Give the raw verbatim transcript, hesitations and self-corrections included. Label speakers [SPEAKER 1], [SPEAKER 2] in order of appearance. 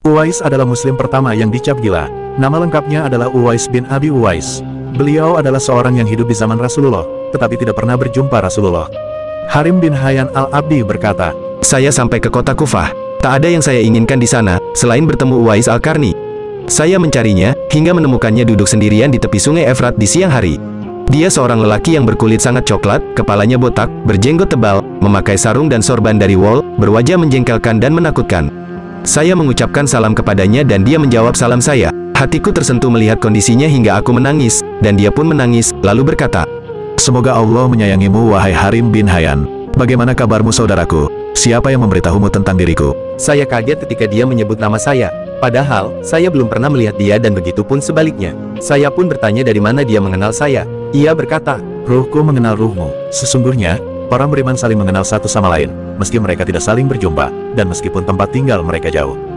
[SPEAKER 1] Uwais adalah muslim pertama yang dicap gila. Nama lengkapnya adalah Uwais bin Abi Uwais. Beliau adalah seorang yang hidup di zaman Rasulullah, tetapi tidak pernah berjumpa Rasulullah. Harim bin Hayyan al-Abdi berkata,
[SPEAKER 2] "Saya sampai ke kota Kufah. Tak ada yang saya inginkan di sana, selain bertemu Uwais al-Qarni. Saya mencarinya, hingga menemukannya duduk sendirian di tepi sungai Efrat di siang hari. Dia seorang lelaki yang berkulit sangat coklat, kepalanya botak, berjenggot tebal, memakai sarung dan sorban dari wol, berwajah menjengkelkan dan menakutkan. Saya mengucapkan salam kepadanya dan dia menjawab salam saya. Hatiku tersentuh melihat kondisinya hingga aku menangis, dan dia pun menangis, lalu berkata,
[SPEAKER 1] 'Semoga Allah menyayangimu wahai Harim bin Hayyan. Bagaimana kabarmu saudaraku? Siapa yang memberitahumu tentang diriku?'
[SPEAKER 2] Saya kaget ketika dia menyebut nama saya. Padahal, saya belum pernah melihat dia dan begitu pun sebaliknya. Saya pun bertanya dari mana dia mengenal saya. Ia berkata,
[SPEAKER 1] 'Ruhku mengenal ruhmu. Sesungguhnya, orang beriman saling mengenal satu sama lain, meski mereka tidak saling berjumpa, dan meskipun tempat tinggal mereka jauh.'